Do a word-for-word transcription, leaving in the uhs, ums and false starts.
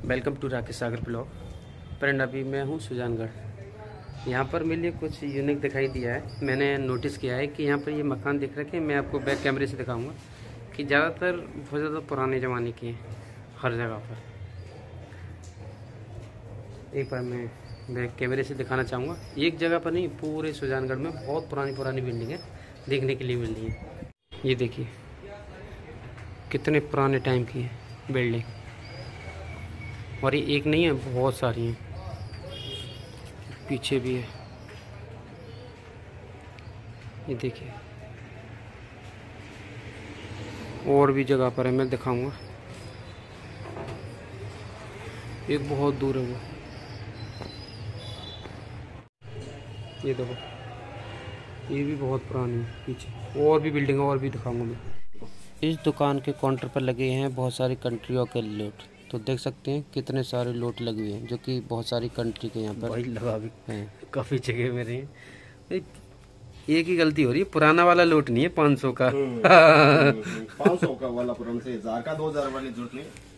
Welcome to Rakesh Sagar blog. Friend, अभी मैं हूँ सुजानगढ़। यहाँ पर मेरे लिए कुछ यूनिक दिखाई दिया है। मैंने नोटिस किया है कि यहाँ पर ये मकान दिख रखे हैं। मैं आपको बैक कैमरे से दिखाऊंगा कि ज़्यादातर बहुत ज़्यादा पुराने ज़माने के हैं हर जगह पर। एक बार मैं बैक कैमरे से दिखाना चाहूँगा। एक जगह पर नहीं, पूरे सुजानगढ़ में बहुत पुरानी पुरानी बिल्डिंगें देखने के लिए मिल रही हैं। ये देखिए कितने पुराने टाइम की है बिल्डिंग, और ये एक नहीं है, बहुत सारी हैं। पीछे भी है, ये देखिए। और भी जगह पर है, मैं दिखाऊंगा। एक बहुत दूर है वो, ये देखो, ये भी बहुत पुरानी है। पीछे और भी बिल्डिंग और भी दिखाऊंगा मैं। इस दुकान के काउंटर पर लगे हैं बहुत सारी कंट्रियों के लोट। तो देख सकते हैं कितने सारे लोट लगे हुए हैं, जो कि बहुत सारी कंट्री के यहाँ पर लगा भी हैं। काफ़ी जगह में रहे। एक ही गलती हो रही है, पुराना वाला लोट नहीं है पाँच सौ का। पाँच सौ का वाला पुराना से हजार का, दो हजार वाली जरूरत नहीं।